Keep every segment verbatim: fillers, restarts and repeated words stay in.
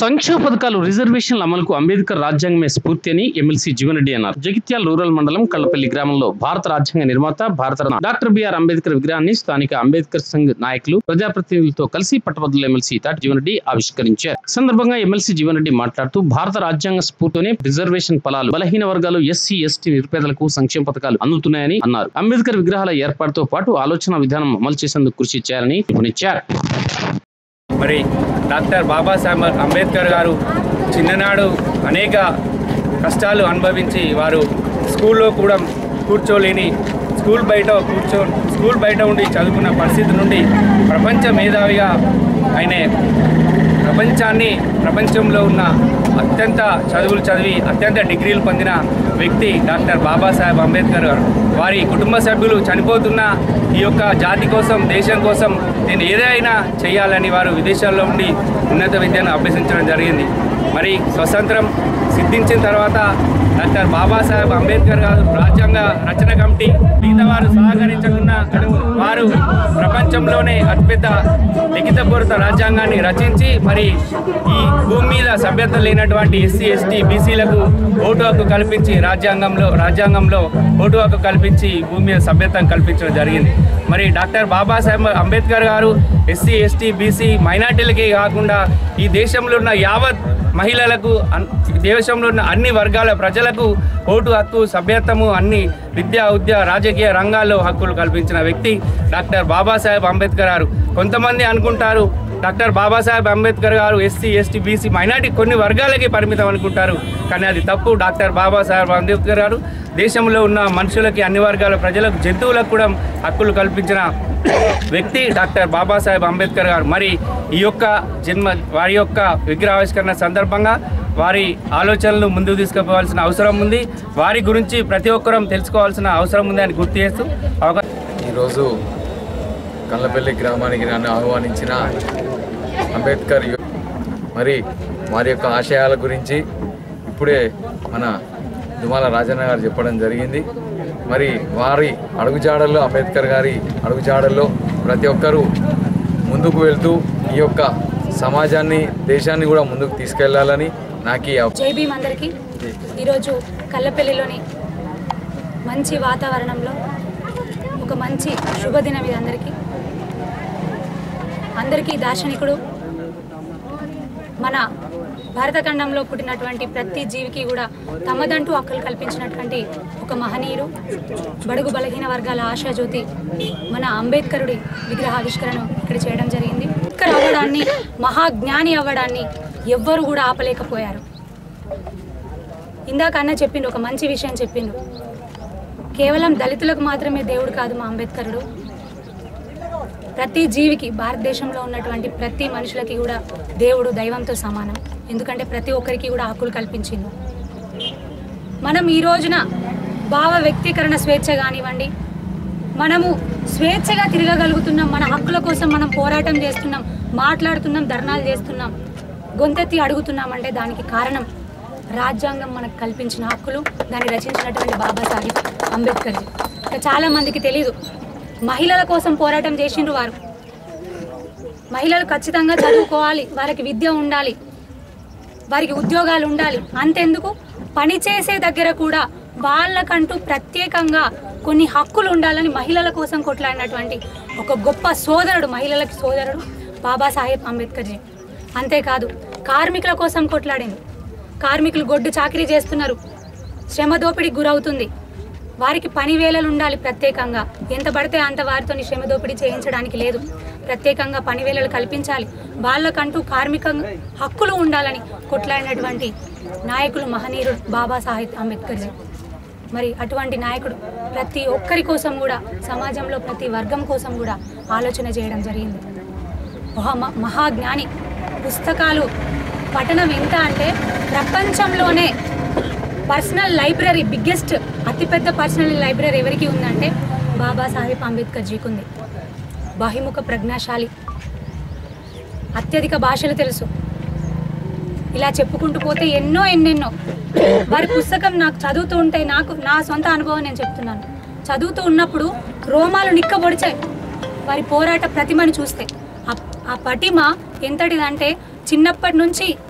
సంక్షేమ పథకాలు రిజర్వేషన్ల అమలుకు అంబేద్కర్ రాజ్యాంగమే స్ఫూర్తి అని ఎమ్మెల్సీ జీవన్ రెడ్డి అన్నారు. జగిత్యాల రూరల్ మండలం కళ్లపల్లి గ్రామంలో భారత రాజ్యాంగ నిర్మాత భారతరత్న డాక్టర్ బిఆర్ అంబేద్కర్ విగ్రహాన్ని స్థానిక అంబేద్కర్ సంఘ్ నాయకులు ప్రజాప్రతినిధులతో కలిసి పట్టభద్రుల ఎమ్మెల్సీ తాటి జీవన్ రెడ్డి ఆవిష్కరించారు. సందర్భంగా ఎమ్మెల్సీ జీవన్ రెడ్డి మాట్లాడుతూ భారత రాజ్యాంగ స్ఫూర్తితోనే రిజర్వేషన్ ఫలాలు బలహీన వర్గాలు ఎస్సీ ఎస్టీ నిరుపేదలకు సంక్షేమ పథకాలు అందుతున్నాయని అన్నారు. అంబేద్కర్ విగ్రహాల ఏర్పాటుతో పాటు ఆలోచన విధానం అమలు చేసేందుకు కృషి చేయాలని పిలుపునిచ్చారు. మరి డాక్టర్ బాబాసాహెబ్ అంబేద్కర్ గారు చిన్ననాడు అనేక కష్టాలు అనుభవించి వారు స్కూల్లో కూడా కూర్చోలేని స్కూల్ బయట కూర్చో స్కూల్ బయట ఉండి చదువుకున్న పరిస్థితి నుండి ప్రపంచ మేధావిగా ఆయన ప్రపంచాన్ని ప్రపంచంలో ఉన్న అత్యంత చదువులు చదివి అత్యంత డిగ్రీలు పొందిన వ్యక్తి డాక్టర్ బాబాసాహెబ్ అంబేద్కర్ గారు. వారి కుటుంబ సభ్యులు చనిపోతున్న ఈ యొక్క జాతి కోసం దేశం కోసం నేను ఏదైనా చేయాలని వారు విదేశాల్లో ఉండి ఉన్నత విద్యను అభ్యసించడం జరిగింది. మరి స్వతంత్రం సిద్ధించిన తర్వాత డాక్టర్ బాబాసాహెబ్ అంబేద్కర్ గారు రాజ్యాంగ రచన కమిటీ మిగతావారు సహకరించకుండా వారు ప్రపంచంలోనే అతిపెద్ద లిఖితపూర్వక రాజ్యాంగాన్ని రచించి మరి ఈ భూమి మీద సభ్యత లేనటువంటి ఎస్సీ ఎస్టీ బీసీలకు ఓటు హక్కు కల్పించి రాజ్యాంగంలో రాజ్యాంగంలో ఓటు హక్కు కల్పించి భూమి మీద సభ్యతను కల్పించడం జరిగింది. మరి డాక్టర్ బాబాసాహెబ్ అంబేద్కర్ గారు ఎస్సీ ఎస్టీ బీసీ మైనార్టీలకే కాకుండా ఈ దేశంలో ఉన్న యావత్ మహిళలకు దేశంలో ఉన్న అన్ని వర్గాల ప్రజలకు ఓటు హక్కు సభ్యత్వము అన్ని విద్యా ఉద్యోగ రాజకీయ రంగాల్లో హక్కులు కల్పించిన వ్యక్తి డాక్టర్ బాబాసాహెబ్ అంబేద్కర్ గారు. కొంతమంది అనుకుంటారు డాక్టర్ బాబాసాహెబ్ అంబేద్కర్ గారు ఎస్సీ ఎస్టీ బీసీ మైనార్టీ కొన్ని వర్గాలకి పరిమితం అనుకుంటారు, కానీ అది తప్పు. డాక్టర్ బాబాసాహెబ్ అంబేద్కర్ గారు దేశంలో ఉన్న మనుషులకి అన్ని వర్గాల ప్రజలకు జంతువులకు కూడా హక్కులు కల్పించిన వ్యక్తి డాక్టర్ బాబాసాహెబ్ అంబేద్కర్ గారు. మరి ఈ యొక్క జన్మ వారి యొక్క విగ్రహావిష్కరణ సందర్భంగా వారి ఆలోచనలు ముందుకు తీసుకుపోవాల్సిన అవసరం ఉంది. వారి గురించి ప్రతి ఒక్కరూ తెలుసుకోవాల్సిన అవసరం ఉంది అని గుర్తు చేస్తూ ఈరోజు కళ్ళపల్లి గ్రామానికి నన్ను ఆహ్వానించిన అంబేద్కర్ మరి వారి యొక్క ఆశయాల గురించి ఇప్పుడే మన దుమాల రాజన్న గారు చెప్పడం జరిగింది. మరి వారి అడుగుజాడల్లో అంబేద్కర్ గారి అడుగుజాడల్లో ప్రతి ఒక్కరూ ముందుకు వెళ్తూ ఈ యొక్క సమాజాన్ని దేశాన్ని కూడా ముందుకు తీసుకెళ్లాలని నాకు జై భీమ్ అందరికీ. ఈరోజు కళ్ళపల్లిలోని మంచి వాతావరణంలో ఒక మంచి శుభదినం ఇది. అందరికీ అందరికీ దార్శనికుడు మన భారతఖండంలో పుట్టినటువంటి ప్రతి జీవికి కూడా తమదంటూ హక్కులు కల్పించినటువంటి ఒక మహనీయుడు, బడుగు బలహీన వర్గాల ఆశాజ్యోతి మన అంబేద్కరుడి విగ్రహావిష్కరణ ఇక్కడ చేయడం జరిగింది. ఇక్కడ అవ్వడాన్ని మహాజ్ఞాని అవ్వడాన్ని ఎవ్వరు కూడా ఆపలేకపోయారు. ఇందాక అన్న చెప్పిండు, ఒక మంచి విషయం చెప్పిండు. కేవలం దళితులకు మాత్రమే దేవుడు కాదు మా అంబేద్కరుడు, ప్రతి జీవికి భారతదేశంలో ఉన్నటువంటి ప్రతి మనుషులకి కూడా దేవుడు దైవంతో సమానం. ఎందుకంటే ప్రతి ఒక్కరికి కూడా హక్కులు కల్పించింది. మనం ఈ రోజున భావ వ్యక్తీకరణ స్వేచ్ఛ కానివ్వండి, మనము స్వేచ్ఛగా తిరగగలుగుతున్నాం, మన హక్కుల కోసం మనం పోరాటం చేస్తున్నాం, మాట్లాడుతున్నాం, ధర్నాలు చేస్తున్నాం, గొంతెత్తి అడుగుతున్నామంటే దానికి కారణం రాజ్యాంగం మనకు కల్పించిన హక్కులు, దాన్ని రచించినటువంటి బాబాసాహెబ్ అంబేద్కర్. చాలా మందికి తెలీదు, మహిళల కోసం పోరాటం చేసిండ్రు వారు. మహిళలు ఖచ్చితంగా చదువుకోవాలి, వారికి విద్య ఉండాలి, వారికి ఉద్యోగాలు ఉండాలి. అంతెందుకు పనిచేసే దగ్గర కూడా వాళ్ళకంటూ ప్రత్యేకంగా కొన్ని హక్కులు ఉండాలని మహిళల కోసం కొట్లాడినటువంటి ఒక గొప్ప సోదరుడు, మహిళలకి సోదరుడు బాబాసాహెబ్ అంబేద్కర్ జీ. అంతేకాదు కార్మికుల కోసం కొట్లాడింది. కార్మికులు గొడ్డు చాకరీ చేస్తున్నారు, శ్రమ దోపిడీకి గురవుతుంది, వారికి పని వేళలు ఉండాలి ప్రత్యేకంగా. ఎంత పడితే అంత వారితో శ్రమ దోపిడీ చేయించడానికి లేదు, ప్రత్యేకంగా పని వేళలు కల్పించాలి, వాళ్ళకంటూ కార్మిక హక్కులు ఉండాలని కొట్లాడినటువంటి నాయకులు మహనీయుడు బాబాసాహెబ్ అంబేద్కర్ జీ. మరి అటువంటి నాయకుడు ప్రతి ఒక్కరి కోసం కూడా, సమాజంలో ప్రతి వర్గం కోసం కూడా ఆలోచన చేయడం జరిగింది. మహా మహాజ్ఞాని. పుస్తకాలు పఠనం ఎంత అంటే ప్రపంచంలోనే పర్సనల్ లైబ్రరీ, బిగ్గెస్ట్ అతిపెద్ద పర్సనల్ లైబ్రరీ ఎవరికి ఉందంటే బాబాసాహెబ్ అంబేద్కర్ జీకి ఉంది. బహిముఖ ప్రజ్ఞాశాలి, అత్యధిక భాషలు తెలుసు. ఇలా చెప్పుకుంటూ పోతే ఎన్నో ఎన్నెన్నో. వారి పుస్తకం నాకు చదువుతూ ఉంటే, నాకు నా సొంత అనుభవం నేను చెప్తున్నాను, చదువుతూ ఉన్నప్పుడు రోమాలు నిక్కబొడిచాయి వారి పోరాట ప్రతిమను చూస్తే. ఆ పటిమ ఎంతటిదంటే చిన్నప్పటి నుంచి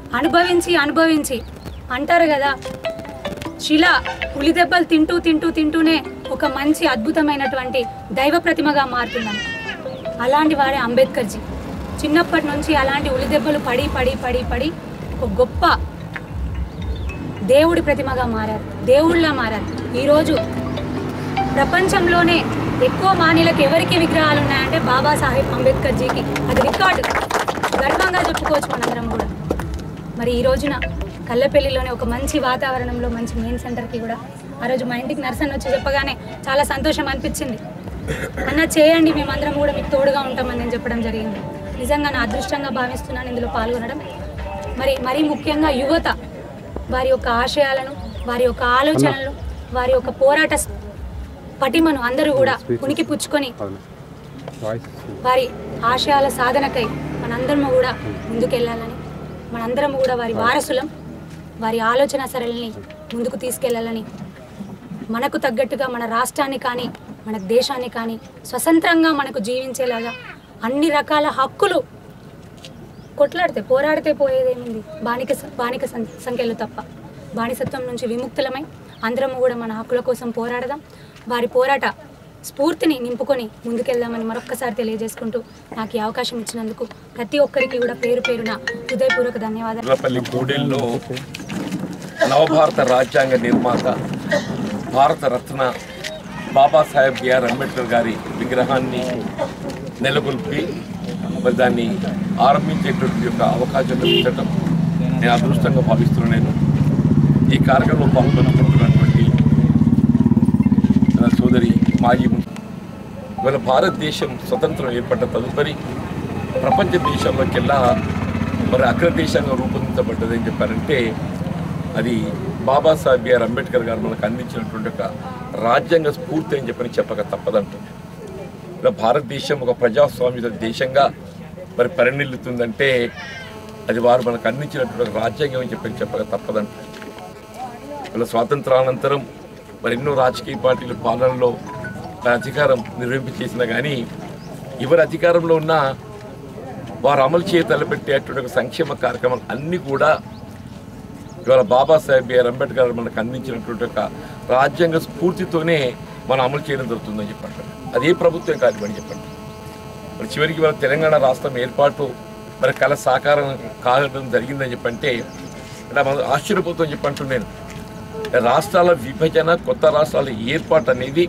అనుభవించి అనుభవించి అంటారు కదా, శిల ఉలి దెబ్బలు తింటూ తింటూ తింటూనే ఒక మంచి అద్భుతమైనటువంటి దైవ ప్రతిమగా మారుతుందని. అలాంటి వారే అంబేద్కర్జీ. చిన్నప్పటి నుంచి అలాంటి ఉలి దెబ్బలు పడి పడి పడి పడి ఒక గొప్ప దేవుడి ప్రతిమగా మారారు, దేవుళ్ళ మారారు. ఈరోజు ప్రపంచంలోనే ఎక్కువ మాన్యులకు ఎవరికి విగ్రహాలు ఉన్నాయంటే బాబాసాహెబ్ అంబేద్కర్జీకి. అది రికార్డు, గర్వంగా చెప్పుకోవచ్చు మనందరం కూడా. మరి ఈ రోజున కల్లపల్లిలోనే ఒక మంచి వాతావరణంలో మంచి మెయిన్ సెంటర్కి కూడా ఆ రోజు మా ఇంటికి నర్సన్ వచ్చి చెప్పగానే చాలా సంతోషం అనిపించింది. అన్న చేయండి, మేమందరం కూడా మీకు తోడుగా ఉంటామని నేను చెప్పడం జరిగింది. నిజంగా నా అదృష్టంగా భావిస్తున్నాను ఇందులో పాల్గొనడం. మరి మరీ ముఖ్యంగా యువత వారి యొక్క ఆశయాలను, వారి యొక్క ఆలోచనలు, వారి యొక్క పోరాట పటిమను అందరూ కూడా ఉనికి పుచ్చుకొని వారి ఆశయాల సాధనకై మనందరము కూడా ముందుకెళ్ళాలని, మనందరము కూడా వారి వారసులం, వారి ఆలోచన సరళిని ముందుకు తీసుకెళ్లాలని, మనకు తగ్గట్టుగా మన రాష్ట్రాన్ని కానీ మన దేశాన్ని కానీ స్వతంత్రంగా మనకు జీవించేలాగా అన్ని రకాల హక్కులు కొట్లాడితే పోరాడితే పోయేదేముంది, బానిక బానిక సంఖ్యలు తప్ప. బానిసత్వం నుంచి విముక్తులమై అందరము కూడా మన హక్కుల కోసం పోరాడదాం. వారి పోరాట స్ఫూర్తిని నింపుకొని ముందుకెళ్దామని మరొక్కసారి తెలియజేసుకుంటూ నాకు ఈ అవకాశం ఇచ్చినందుకు ప్రతి ఒక్కరికి కూడా పేరు పేరున హృదయపూర్వక ధన్యవాదాలు. కల్లపల్లి గూడెల్లో నవభారత రాజ్యాంగ నిర్మాత భారత రత్న బాబాసాహెబ్ బిఆర్ అంబేద్కర్ గారి విగ్రహాన్ని నెలకొల్పి మరి దాన్ని ఆరంభించేటువంటి యొక్క అవకాశం లభించడం నేను అదృష్టంగా భావిస్తున్నాను. ఈ కార్యక్రమంలో పాల్గొనుకుంటున్నటువంటి సోదరి మాజీ ఇవాళ భారతదేశం స్వతంత్రం ఏర్పడ్డ తదుపరి ప్రపంచ దేశాల్లోకెల్లా మరి అగ్రదేశంగా రూపొందించబడ్డది అని చెప్పారంటే అది బాబాసాహెబ్ బిఆర్ అంబేద్కర్ గారు మనకు అందించినటువంటి ఒక రాజ్యాంగ స్ఫూర్తి అని చెప్పని చెప్పక తప్పదంటుంది. ఇలా భారతదేశం ఒక ప్రజాస్వామ్య దేశంగా మరి పరిణిల్లుతుందంటే అది వారు మనకు అందించినటువంటి రాజ్యాంగం అని చెప్పని చెప్పక తప్పదంటుంది. ఇలా స్వాతంత్రానంతరం మరి ఎన్నో రాజకీయ పార్టీల పాలనలో అధికారం నిర్వహింప చేసినా కానీ ఎవరు అధికారంలో ఉన్నా వారు అమలు చేయ తలపెట్టేటువంటి సంక్షేమ కార్యక్రమాలు అన్నీ కూడా ఇవాళ బాబాసాహెబ్ బిఆర్ అంబేద్కర్ మనకు అందించినటువంటి ఒక రాజ్యాంగ స్ఫూర్తితోనే మనం అమలు చేయడం జరుగుతుందని చెప్పండి. అదే ప్రభుత్వం కానివ్వండి చెప్పండి. మరి చివరికి ఇవాళ తెలంగాణ రాష్ట్రం ఏర్పాటు మరి కళ సాకారం కావడం జరిగిందని చెప్పంటే అంటే మనం ఆశ్చర్యపోతామని చెప్పంటున్నాను. రాష్ట్రాల విభజన, కొత్త రాష్ట్రాల ఏర్పాటు అనేది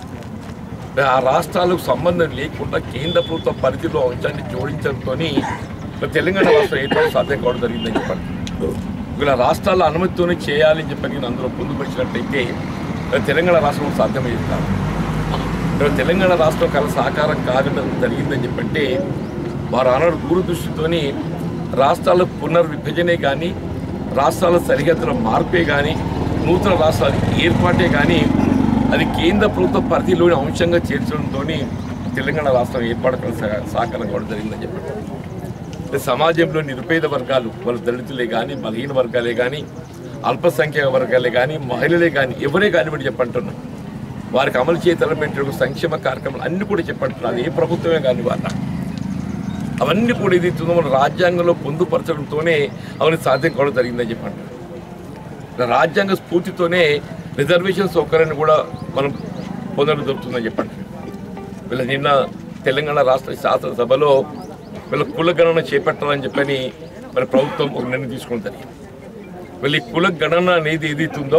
ఆ రాష్ట్రాలకు సంబంధం లేకుండా కేంద్ర ప్రభుత్వ పరిధిలో అంశాన్ని జోడించడంతో తెలంగాణ రాష్ట్రం ఏర్పాటు సాధ్యం కావడం జరిగిందని చెప్పండి. ఇలా రాష్ట్రాల అనుమతితోనే చేయాలని చెప్పని అందులో పొందుపరిచినట్టయితే తెలంగాణ రాష్ట్రం సాధ్యమయ్యేది కాదు. తెలంగాణ రాష్ట్రం కల సాకారం కాగడం జరిగిందని చెప్పంటే వారు ఆనాడు దూరదృష్టితోని రాష్ట్రాల పునర్విభజనే కానీ, రాష్ట్రాల సరిహద్దుల మార్పే కానీ, నూతన రాష్ట్రాల ఏర్పాటే కానీ అది కేంద్ర ప్రభుత్వ పరిధిలోని అంశంగా చేర్చడంతో తెలంగాణ రాష్ట్రం ఏర్పాటు సాకారం కావడం జరిగిందని చెప్పండి. సమాజంలో నిరుపేద వర్గాలు వాళ్ళ దళితులే కానీ, బలహీన వర్గాలే కానీ, అల్పసంఖ్యాక వర్గాలే కానీ, మహిళలే కానీ ఎవరే కానివ్వండి చెప్పంటున్నాం వారికి అమలు చేయ తలపెట్టే సంక్షేమ కార్యక్రమాలు అన్నీ కూడా చెప్పంటున్నారు. ఏ ప్రభుత్వమే కానీ వాళ్ళ అవన్నీ కూడా ఇది మన రాజ్యాంగంలో పొందుపరచడంతోనే అవన్నీ సాధ్యం కావడం జరిగిందని చెప్పండి. రాజ్యాంగ స్ఫూర్తితోనే రిజర్వేషన్ సౌకర్యాన్ని కూడా మనం పొందడం దొరుకుతుందని చెప్పండి. వీళ్ళ నిన్న తెలంగాణ రాష్ట్ర శాసనసభలో వీళ్ళ కులగణన చేపట్టాలని చెప్పని మరి ప్రభుత్వం ఒక నిర్ణయం తీసుకుని జరిగింది. వీళ్ళ ఈ కుల గణన అనేది ఏదైతుందో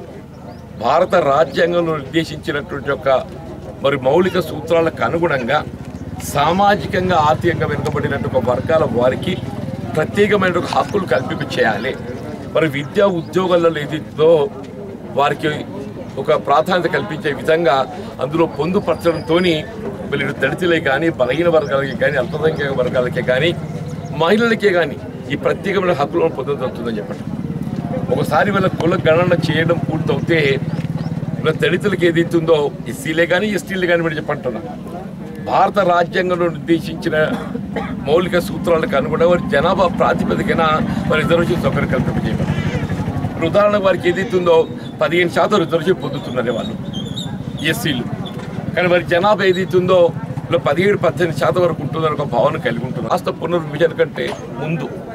భారత రాజ్యాంగంలో నిర్దేశించినటువంటి యొక్క మరి మౌలిక సూత్రాలకు అనుగుణంగా సామాజికంగా ఆర్థికంగా వెనుకబడినటువంటి వర్గాల వారికి ప్రత్యేకమైన హక్కులు కల్పింప చేయాలి. మరి విద్యా ఉద్యోగాలలో ఏదైతుందో వారికి ఒక ప్రాధాన్యత కల్పించే విధంగా అందులో పొందుపరచడంతో వీళ్ళు దళితులే కానీ, బలహీన వర్గాలకే కానీ, అల్పసంఖ్యాక వర్గాలకే కానీ, మహిళలకే కానీ ఈ ప్రత్యేకమైన హక్కులను పొందదవుతుందని చెప్పండి. ఒకసారి వీళ్ళ కుల గణన చేయడం పూర్తవుతే వీళ్ళ దళితులకు ఏదైతుందో ఎస్సీలే కానీ, ఎస్టీలే కానీ మీరు చెప్పంటున్నా భారత రాజ్యాంగంలో నిర్దేశించిన మౌలిక సూత్రాలకు అనుగుణంగా వారి జనాభా ప్రాతిపదికన వారి రిజర్వేషన్ సౌకర్యం కల్పింపజేయబడి ఉదాహరణకు వారికి ఏదైతుందో పదిహేను శాతం రిజర్వేషన్ పొందుతున్నారు వాళ్ళు ఎస్సీలు. కానీ వారి జనాభా ఏదైతుందో ఇలా పదిహేడు పద్దెనిమిది శాతం వరకు ఉంటుందని ఒక భావన కలిగి ఉంటుంది. రాష్ట్ర పునర్విభజన కంటే ముందు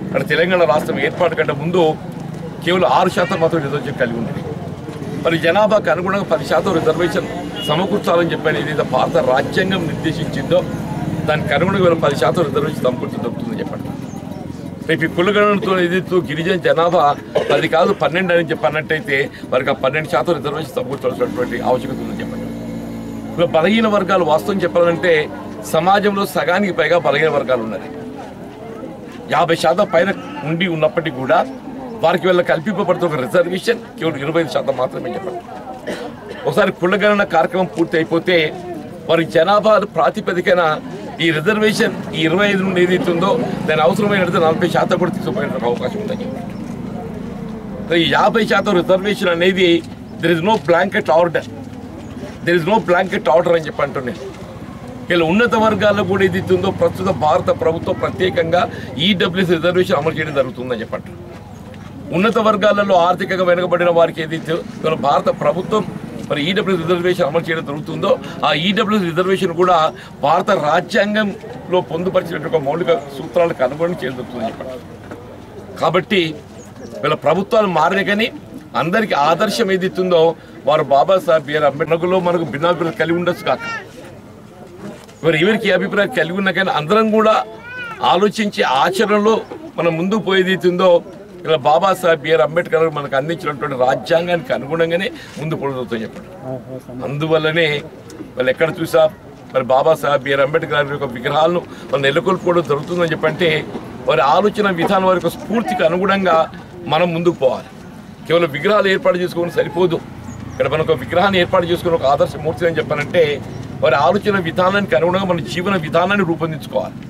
అక్కడ తెలంగాణ రాష్ట్రం ఏర్పాటు కంటే ముందు కేవలం ఆరు శాతం మాత్రం రిజర్వేషన్ కలిగి ఉండేది. మరి జనాభాకు అనుగుణంగా పది శాతం రిజర్వేషన్ సమకూర్చాలని చెప్పని ఏదైతే భారత రాజ్యాంగం నిర్దేశించిందో దానికి అనుగుణంగా వీళ్ళు పది శాతం రిజర్వేషన్ సమకూర్చి దొరుకుతుందని చెప్పండి. రేపు ఈ కులగణనతో ఏదైతే గిరిజన జనాభా పది కాదు పన్నెండు అని చెప్పన్నట్టయితే వారికి ఆ పన్నెండు శాతం రిజర్వేషన్ సమకూర్చాల్సినటువంటి ఆవశ్యకత ఉందని చెప్పండి. ఇప్పుడు బలహీన వర్గాలు వాస్తవం చెప్పాలంటే సమాజంలో సగానికి పైగా బలహీన వర్గాలు ఉన్నాయి. యాభై శాతం పైన ఉండి ఉన్నప్పటికీ కూడా వారికి వీళ్ళ కల్పింపబడుతున్న రిజర్వేషన్ కేవలం ఇరవై ఐదు శాతం మాత్రమే చెప్పండి. ఒకసారి కులగణన కార్యక్రమం పూర్తి అయిపోతే వారి జనాభా ప్రాతిపదికన ఈ రిజర్వేషన్ ఈ ఇరవై ఐదు నుండి ఏదైతుందో దాని అవసరమైన నలభై శాతం కూడా తీసుకుపోయేందుకు అవకాశం ఉందని. ఈ యాభై శాతం రిజర్వేషన్ అనేది there is no blanket order there is no blanket order అని చెప్పి అంటున్నాను. ఇలా ఉన్నత వర్గాల్లో కూడా ఏదైతుందో ప్రస్తుత భారత ప్రభుత్వం ప్రత్యేకంగా ఈడబ్ల్యూఎస్ రిజర్వేషన్ అమలు చేయడం జరుగుతుందని చెప్పండి. ఉన్నత వర్గాలలో ఆర్థికంగా వెనుకబడిన వారికి ఏదైతే ఇవాళ భారత ప్రభుత్వం మరి ఈడబ్ల్యూఎస్ రిజర్వేషన్ అమలు చేయడం జరుగుతుందో ఆ ఈడబ్ల్యూఎస్ రిజర్వేషన్ కూడా భారత రాజ్యాంగంలో పొందుపరిచినటువంటి మౌలిక సూత్రాలకు అనుగుణంగా చేయడం జరుగుతుందని చెప్పండి. కాబట్టి వీళ్ళ ప్రభుత్వాలు మారిన కానీ అందరికీ ఆదర్శం ఏదైతుందో వారు బాబాసాహెబ్ బిఆర్ అంబేద్కర్లో మనకు భిన్నాభిప్రాయాలు కలిగి ఉండొచ్చు కాక మరి ఎవరికి అభిప్రాయం కలిగి ఉన్నా కానీ అందరం కూడా ఆలోచించి ఆచరణలో మనం ముందుకు పోయేది అవుతుందో ఇలా బాబాసాహెబ్ బిఆర్ అంబేద్కర్ మనకు అందించినటువంటి రాజ్యాంగానికి అనుగుణంగానే ముందు పొడుగుతుందని చెప్పండి. అందువల్లనే వాళ్ళు ఎక్కడ చూసా మరి బాబాసాహెబ్ బిఆర్ అంబేద్కర్ యొక్క విగ్రహాలను వాళ్ళు నెలకొల్పుకోవడం జరుగుతుందని చెప్పంటే వారి ఆలోచన విధానం వారి యొక్క స్ఫూర్తికి అనుగుణంగా మనం ముందుకు పోవాలి. కేవలం విగ్రహాలు ఏర్పాటు చేసుకోవడం సరిపోదు. ఇక్కడ మనకు విగ్రహాన్ని ఏర్పాటు చేసుకుని ఒక ఆదర్శ మూర్తి అని చెప్పాలంటే వారి ఆలోచన విధానానికి అనుగుణంగా మన జీవన విధానాన్ని రూపొందించుకోవాలి.